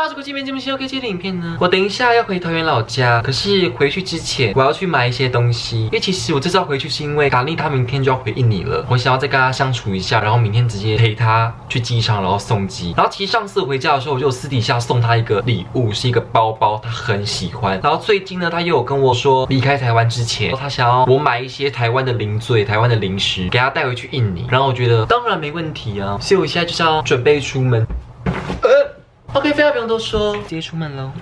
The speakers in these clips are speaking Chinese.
大家好，这边节目是 OK 接的影片呢。我等一下要回桃园老家，可是回去之前我要去买一些东西，因为其实我这次要回去是因为达利他明天就要回印尼了，我想要再跟他相处一下，然后明天直接陪他去机场，然后送机。然后其实上次我回家的时候，我就私底下送他一个礼物，是一个包包，他很喜欢。然后最近呢，他又有跟我说，离开台湾之前，他想要我买一些台湾的零嘴、台湾的零食给他带回去印尼。然后我觉得当然没问题啊，所以我现在就是要准备出门。OK， 废话不用多说，直接出门喽。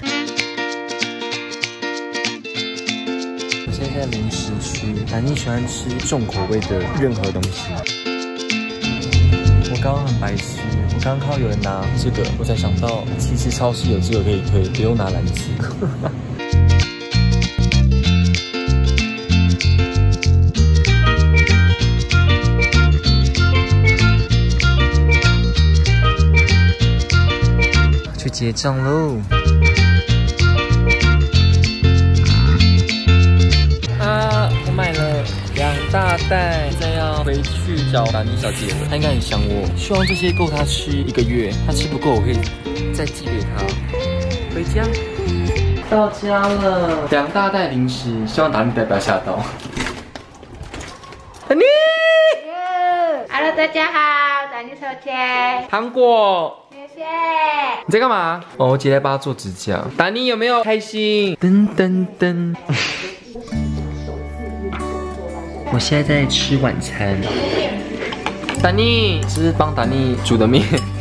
我现在在零食区，南妮喜欢吃重口味的任何东西。我刚刚很白痴，我刚刚看到有人拿这个，我才想到其实超市有这个可以推，不用拿篮子。去结账喽！我买了2大袋，现在要回去找达妮小姐了。她应该很想我，希望这些够她吃1个月。她吃不够，我可以再寄给她。回家，到家了，2大袋零食，希望达妮不要吓到。达妮 ，Hello， 大家好，达妮小姐， 糖果。 谢谢。 你在干嘛？哦，我姐在帮她做指甲。达妮有没有开心？噔噔噔。我现在在吃晚餐。达妮，这是帮达妮煮的面。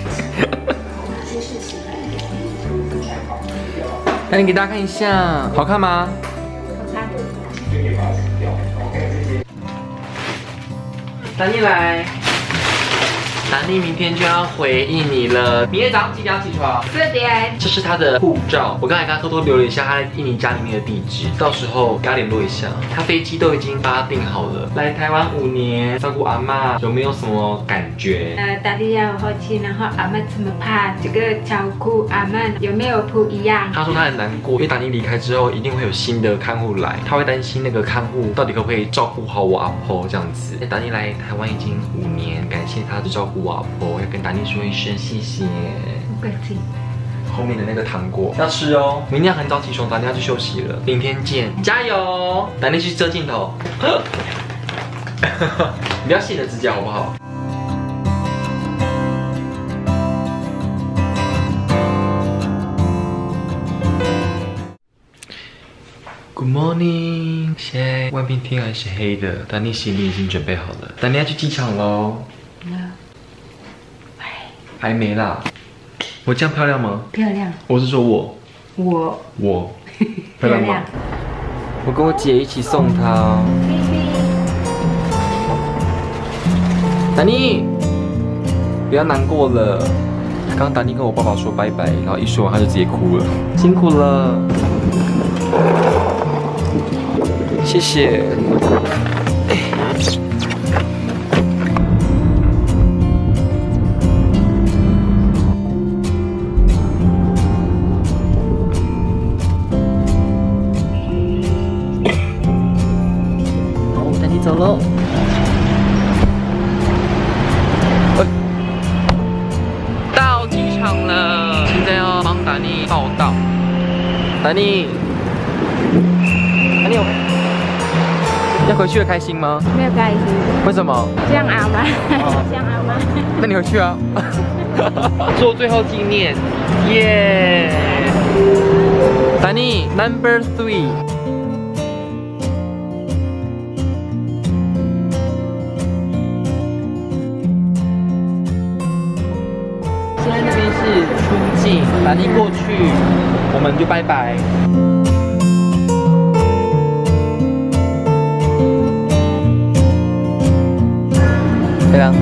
达妮给大家看一下，好看吗？ 好看。 达妮来。达妮明天就要回印尼了，明天早上几点要起床 ？4点。 这是他的护照，我刚才跟他偷偷留了一下他在印尼家里面的地址，到时候跟他联络一下。他飞机都已经帮他订好了，来台湾5年，照顾阿嬷，有没有什么感觉？ 达利要回去，然后阿嬷怎么怕这个照顾阿嬷有没有不一样？ 他说他很难过，因为达妮离开之后一定会有新的看护来，他会担心那个看护到底可不可以照顾好我阿婆这样子。达妮来台湾已经5年，感谢他的照顾我阿婆，要跟达妮说一声谢谢。 不客气。 后面的那个糖果要吃哦，明天很早起床，达妮要去休息了，明天见，加油！达妮去遮镜头，你不要卸你的指甲好不好？Good morning， 现在外面天还是黑的，达妮行李已经准备好了，达妮要去机场喽。还没啦，我这样漂亮吗？ 漂亮。 我是说我漂亮吗？ 我跟我姐一起送她。达妮，不要难过了。刚刚达妮跟我爸爸说拜拜，然后一说完她就直接哭了，辛苦了，谢谢。走喽！到机场了，现在要帮达妮报到。达妮要回去了，开心吗？ 没有开心。 为什么？ 这样熬吗？这样熬吗？ 那你回去啊。 做最后纪念，耶！ 达妮 ，Number 3。现在那边是出境，达妮过去，我们就拜拜。对啊。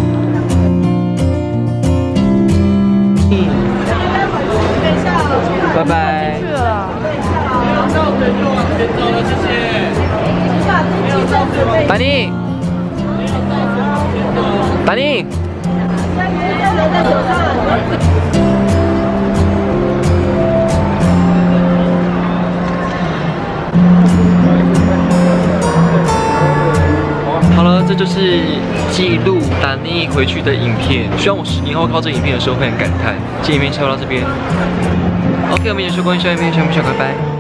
拜拜。去了。达妮。达妮。好了，这就是记录达尼回去的影片。希望我10年后看到这影片的时候会很感叹。这影片先到这边。OK， 我们也说关于下影片，下面拜拜。